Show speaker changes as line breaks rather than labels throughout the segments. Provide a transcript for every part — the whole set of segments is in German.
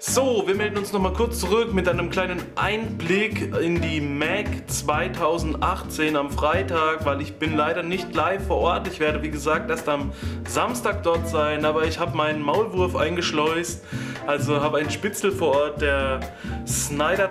So, wir melden uns nochmal kurz zurück mit einem kleinen Einblick in die MAG 2018 am Freitag, weil ich bin leider nicht live vor Ort. Ich werde wie gesagt erst am Samstag dort sein, aber ich habe meinen Maulwurf eingeschleust, also habe einen Spitzel vor Ort, der Snyder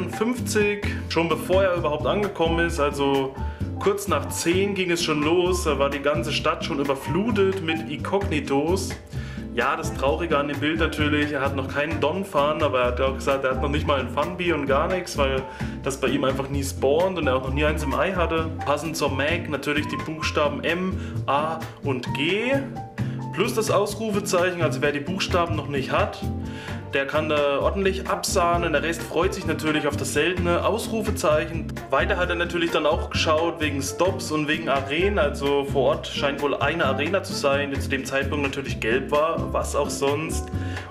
53, schon bevor er überhaupt angekommen ist, also kurz nach 10 ging es schon los, da war die ganze Stadt schon überflutet mit Incognitos. Ja, das Traurige an dem Bild natürlich, er hat noch keinen Don-Fun, aber er hat auch gesagt, er hat noch nicht mal ein Funbee und gar nichts, weil das bei ihm einfach nie spawnt und er auch noch nie eins im Ei hatte. Passend zur MAG natürlich die Buchstaben M, A und G plus das Ausrufezeichen, also wer die Buchstaben noch nicht hat, der kann da ordentlich absahnen. Der Rest freut sich natürlich auf das seltene Ausrufezeichen. Weiter hat er natürlich dann auch geschaut wegen Stops und wegen Arenen. Also vor Ort scheint wohl eine Arena zu sein, die zu dem Zeitpunkt natürlich gelb war, was auch sonst.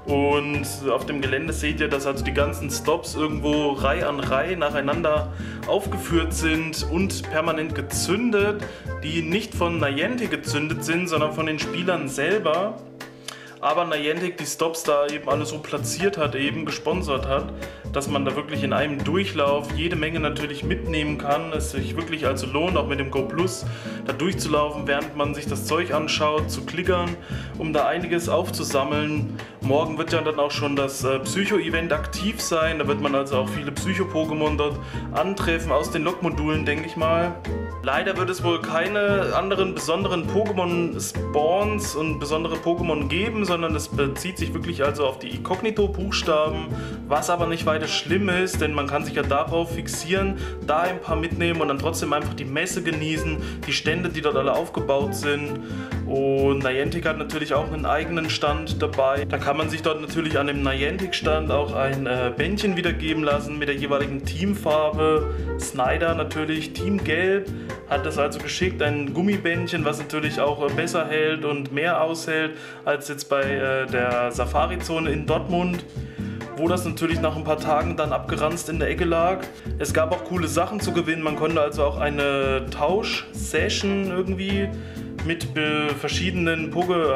Und auf dem Gelände seht ihr, dass also die ganzen Stops irgendwo Reihe an Reihe nacheinander aufgeführt sind und permanent gezündet, die nicht von Niantic gezündet sind, sondern von den Spielern selber. Aber Niantic die Stops da eben alle so platziert hat, eben gesponsert hat, dass man da wirklich in einem Durchlauf jede Menge natürlich mitnehmen kann. Es sich wirklich also lohnt, auch mit dem Go Plus da durchzulaufen, während man sich das Zeug anschaut, zu klickern, um da einiges aufzusammeln. Morgen wird ja dann auch schon das Psycho-Event aktiv sein, da wird man also auch viele Psycho-Pokémon dort antreffen aus den Log-Modulen, denke ich mal. Leider wird es wohl keine anderen besonderen Pokémon-Spawns und besondere Pokémon geben, sondern es bezieht sich wirklich also auf die Inkognito-Buchstaben, was aber nicht weiter schlimm ist, denn man kann sich ja darauf fixieren, da ein paar mitnehmen und dann trotzdem einfach die Messe genießen, die Stände, die dort alle aufgebaut sind. Und Niantic hat natürlich auch einen eigenen Stand dabei. Da kann man sich dort natürlich an dem Niantic-Stand auch ein Bändchen wiedergeben lassen mit der jeweiligen Teamfarbe. Snyder natürlich Team Gelb hat das also geschickt, ein Gummibändchen, was natürlich auch besser hält und mehr aushält als jetzt bei der Safari-Zone in Dortmund, wo das natürlich nach ein paar Tagen dann abgeranzt in der Ecke lag. Es gab auch coole Sachen zu gewinnen, man konnte also auch eine Tausch-Session irgendwie mit verschiedenen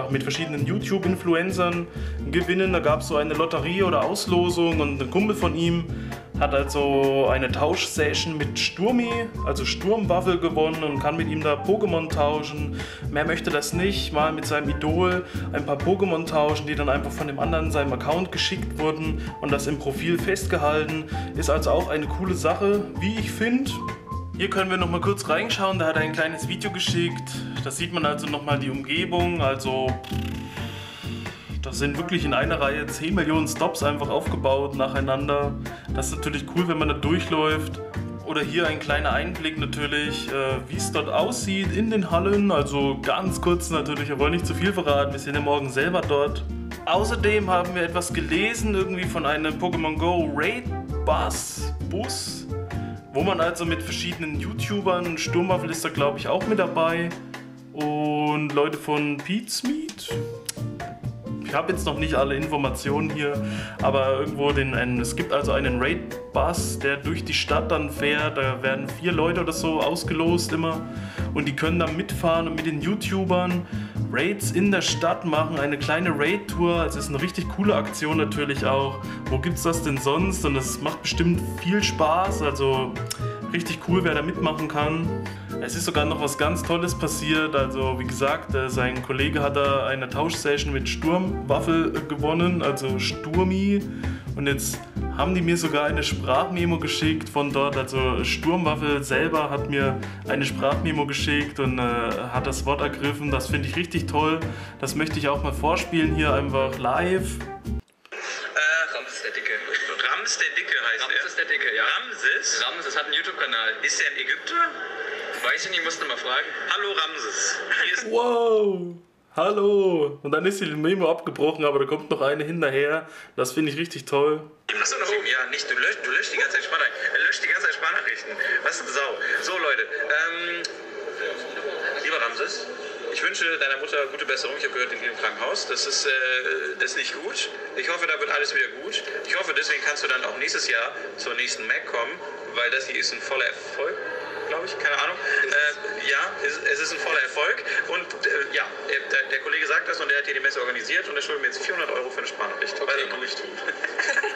YouTube-Influencern gewinnen. Da gab es so eine Lotterie oder Auslosung und ein Kumpel von ihm hat also eine Tauschsession mit Sturmi, also Sturmwaffel, gewonnen und kann mit ihm da Pokémon tauschen. Mehr möchte das nicht, mal mit seinem Idol ein paar Pokémon tauschen, die dann einfach von dem anderen seinem Account geschickt wurden und das im Profil festgehalten. Ist also auch eine coole Sache, wie ich finde. Hier können wir noch mal kurz reinschauen, da hat er ein kleines Video geschickt. Da sieht man also noch mal die Umgebung, also das sind wirklich in einer Reihe 10 Millionen Stops einfach aufgebaut nacheinander. Das ist natürlich cool, wenn man da durchläuft. Oder hier ein kleiner Einblick natürlich, wie es dort aussieht in den Hallen. Also ganz kurz natürlich, wir wollen nicht zu viel verraten, wir sind ja morgen selber dort. Außerdem haben wir etwas gelesen, irgendwie von einem Pokémon Go Raid Bus, wo man also mit verschiedenen YouTubern, Sturmwaffel ist da glaube ich auch mit dabei und Leute von Pete's Meat. Ich habe jetzt noch nicht alle Informationen hier, aber irgendwo es gibt also einen Raid-Bus, der durch die Stadt dann fährt. Da werden 4 Leute oder so ausgelost immer und die können dann mitfahren und mit den YouTubern Raids in der Stadt machen, eine kleine Raid-Tour. Es ist eine richtig coole Aktion natürlich auch. Wo gibt's das denn sonst? Und das macht bestimmt viel Spaß, also richtig cool, wer da mitmachen kann. Es ist sogar noch was ganz Tolles passiert, also wie gesagt, sein Kollege hat da eine Tauschsession mit Sturmwaffel gewonnen, also Sturmi, und jetzt haben die mir sogar eine Sprachmemo geschickt von dort, also Sturmwaffel selber hat mir eine Sprachmemo geschickt und hat das Wort ergriffen, das finde ich richtig toll, das möchte ich auch mal vorspielen hier einfach live.
Ramses der Dicke.
Ramses der Dicke heißt er?
Ramses der Dicke, ja.
Ramses?
Ramses hat einen YouTube-Kanal.
Ist er ein Ägypter?
Weiß ich nicht, musst du mal fragen.
Hallo Ramses. Hier ist
Wow, hallo. Und dann ist die Memo abgebrochen, aber da kommt noch eine hinterher. Das finde ich richtig toll.
Achso, noch oben. Ja, nicht, du löscht die ganze Zeit Sprachnachrichten. Er löscht die ganze Zeit Sprachnachrichten. Was eine Sau. So Leute, lieber Ramses, ich wünsche deiner Mutter gute Besserung. Ich habe gehört, in dem Krankenhaus. Das ist nicht gut. Ich hoffe, da wird alles wieder gut. Ich hoffe, deswegen kannst du dann auch nächstes Jahr zur nächsten MAG kommen, weil das hier ist ein voller Erfolg, glaube ich. Keine Ahnung. Ja, es ist ein voller Erfolg. Und ja, der Kollege sagt das und der hat hier die Messe organisiert und er schuldet mir jetzt 400 € für eine Sprachnachricht.
Okay,
was er noch nicht tut.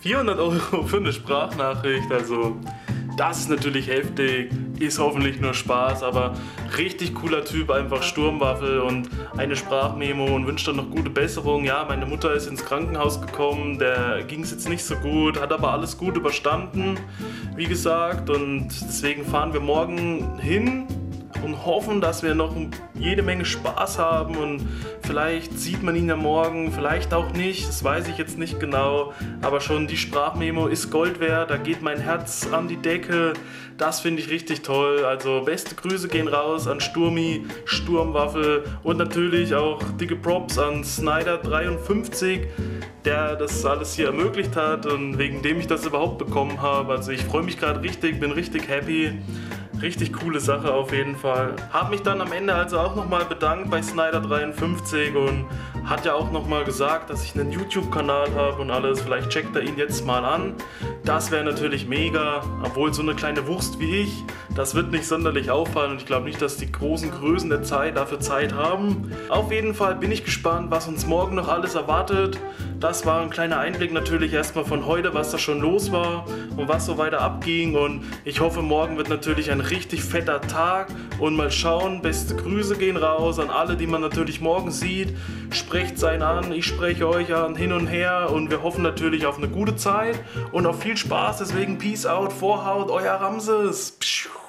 400 € für eine Sprachnachricht, also das ist natürlich heftig, ist hoffentlich nur Spaß, aber richtig cooler Typ, einfach Sturmwaffel und eine Sprachmemo und wünscht dann noch gute Besserung. Ja, meine Mutter ist ins Krankenhaus gekommen, der ging es jetzt nicht so gut, hat aber alles gut überstanden, wie gesagt, und deswegen fahren wir morgen hin und hoffen, dass wir noch jede Menge Spaß haben und vielleicht sieht man ihn ja morgen, vielleicht auch nicht, das weiß ich jetzt nicht genau, aber schon die Sprachmemo ist Gold wert, da geht mein Herz an die Decke, das finde ich richtig toll, also beste Grüße gehen raus an Sturmi, Sturmwaffel und natürlich auch dicke Props an Snyder53, der das alles hier ermöglicht hat und wegen dem ich das überhaupt bekommen habe, also ich freue mich gerade richtig, bin richtig happy. Richtig coole Sache auf jeden Fall. Hab mich dann am Ende also auch nochmal bedankt bei Snyder53 und hat ja auch nochmal gesagt, dass ich einen YouTube-Kanal habe und alles. Vielleicht checkt er ihn jetzt mal an. Das wäre natürlich mega, obwohl so eine kleine Wurst wie ich, das wird nicht sonderlich auffallen und ich glaube nicht, dass die großen Größen der Zeit dafür Zeit haben. Auf jeden Fall bin ich gespannt, was uns morgen noch alles erwartet. Das war ein kleiner Einblick natürlich erstmal von heute, was da schon los war und was so weiter abging und ich hoffe, morgen wird natürlich ein richtig fetter Tag und mal schauen, beste Grüße gehen raus an alle, die man natürlich morgen sieht. Sprecht sein an, ich spreche euch an, hin und her und wir hoffen natürlich auf eine gute Zeit und auf viel Spaß, deswegen Peace out, Vorhaut, euer Ramses. Pschuh.